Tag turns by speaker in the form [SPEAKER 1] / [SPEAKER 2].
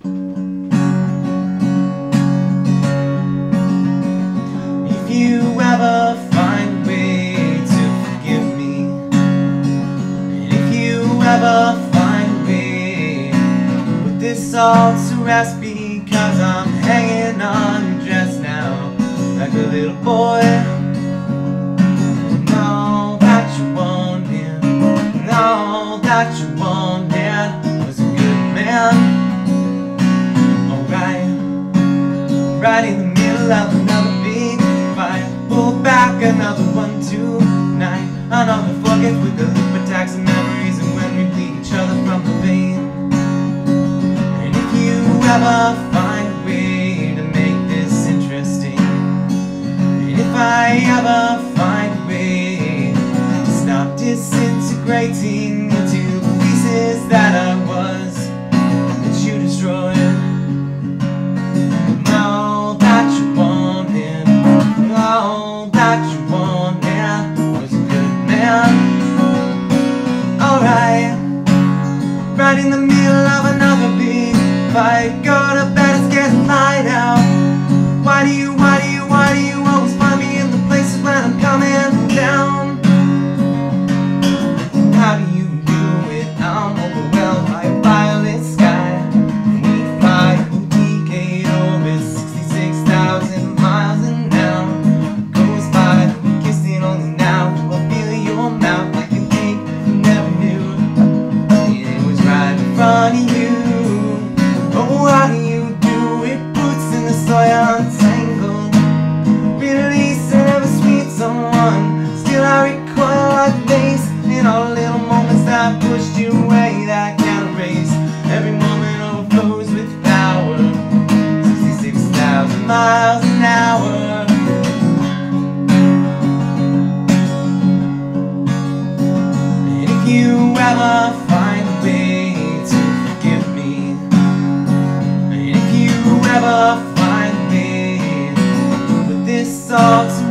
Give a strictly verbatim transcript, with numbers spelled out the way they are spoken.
[SPEAKER 1] If you ever find a way to forgive me, and if you ever find a way, put this all to rest, because I'm hanging on your dress now like a little boy. And all that you wanted, and all that you wanted was a good man. Alright, right in the middle of another big fight, pull back another one tonight. Another forget with the loop attacks and memories, and when we bleed each other from the vein. And if you ever find a way to make this interesting, and if I ever find a way to stop disintegrating into the pieces that I was, that you destroyed. And all that you wanted, all that you wanted was a good man. Alright, right in the middle of another big fight, go to bed, it's getting light out. Why do you, why do you, why do you always find me in the places when I'm coming down? How do you do it? I'm overwhelmed by a violet sky, and we fly through decade orbit, sixty-six thousand miles an hour. Goes by, we kissing only now. Do I feel your mouth like an ache you never knew? And it was right in front of you. Oh, how do you do it? Roots in the soil untangled, releasing every sweet someone. Still I recoil like lace in all the little moments that pushed you away, that I can't erase. Every moment overflows with power, sixty-six thousand miles an hour. And if you ever find a way to forgive me, and if you ever find a way, put this all to